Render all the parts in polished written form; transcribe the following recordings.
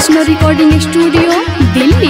Vaishno recording studio Delhi.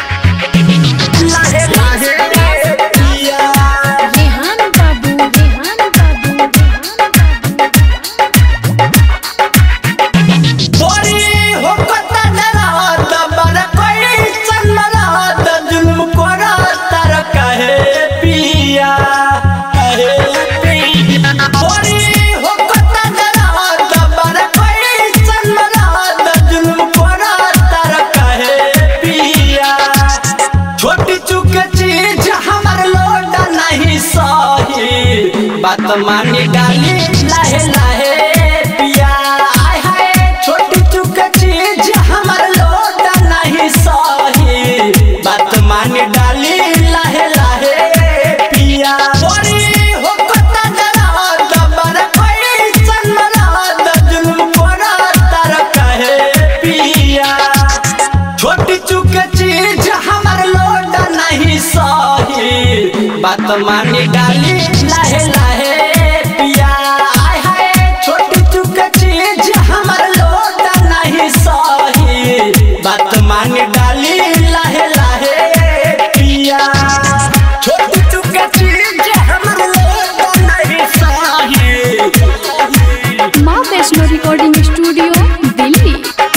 बात मानी डाली लाहे लाहे पिया, आय हाय छोटी चुक चीज हमर लोटा नहीं सही। बात मानी डाली लाहे लाहे पिया, बोरी हो कता जरा दबर कोई सनमरा जुल्म कोरा तर कहे पिया। छोटी चुक चीज हमर लोटा नहीं सही। बात मानी डाली लाहे लाहे पिया, आय हाय छोटी चुक चीज हमर लोटा नहीं सही। बात मानी डाली लाहे लाहे पिया, छोटी चुक चीज हमर लोटा नहीं सही। माँ वैष्णो रिकॉर्डिंग स्टूडियो दिल्ली।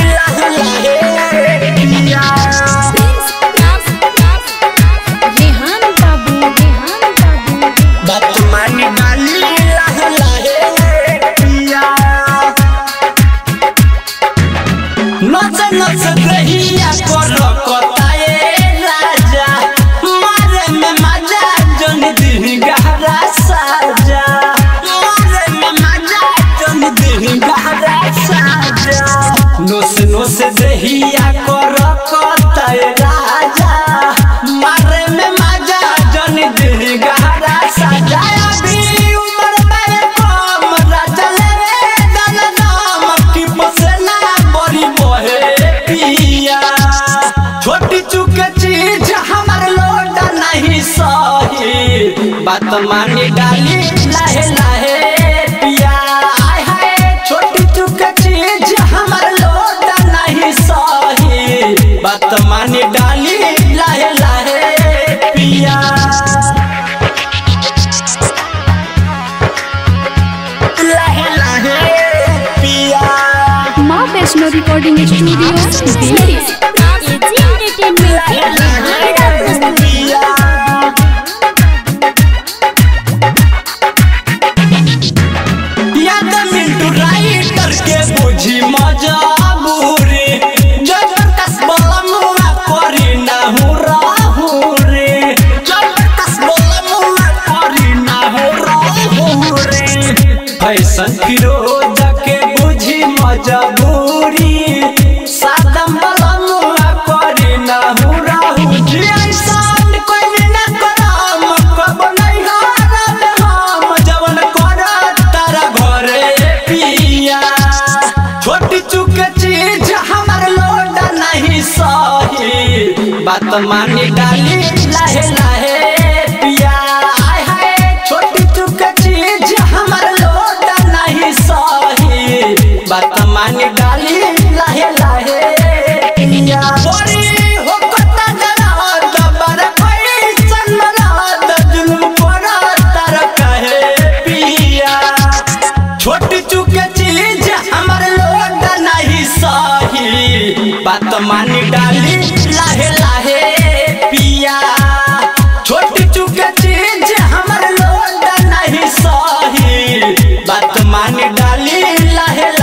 नच गहिया करो कोताए राजा, मारे में मजा जन दिन गहरा साजा। मारे में मजा जन दिन गहरा साजा। नोस नोस दहिया करो कोताए राजा, मारे में मजा जन दिन गहरा साजा। अभी उम्र में कम राजा लेवे दाना नाम की बसना बड़ी बहे पिया। छोटी चुक चीज हमर लोटा नहीं सही। बात मानी डाली लाहे लाहे पिया, आय हाय छोटी चुक चीज हमर लोटा नहीं सही। बात मानी डाली लाहे लाहे पिया, लाहे लाहे पिया। माँ Vaishno recording studio Delhi. Fashion Firoz के बुझी मजबूरी, सादम बलमुआ करी ना हुरा हुजी। ऐसान कोई ना करम कब नहीं हारब हम, जवन कर तारा घरे पिया। छोटी चुक चीज हमर लोटा नहीं सही। बात मानी डाली लाहे लाहे पिया, आय हाय छोटी चुक चीज हमर लोटा नहीं सही। बात मानी डाली लाहे लाहे पिया, बोरी हो कता जरा दबर कोई सनमरा जुल्म कोरा तर कहे पिया। छोटी चुक चीज हमर लोटा नहीं सही। बात मानी डाली लाहे लाहे पिया। छोटी चुक चीज हमर लोटा नहीं सही। बात मानी डाली लाहे